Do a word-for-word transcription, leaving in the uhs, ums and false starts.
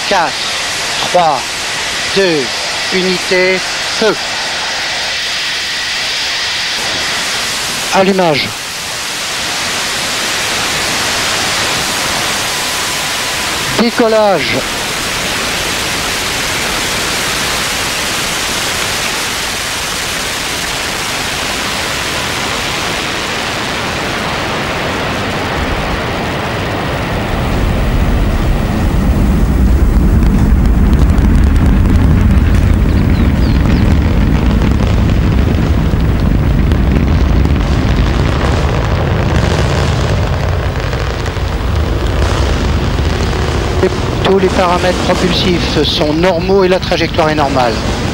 quatre, trois, deux, unité, feu. Allumage. Décollage. Tous les paramètres propulsifs sont normaux et la trajectoire est normale.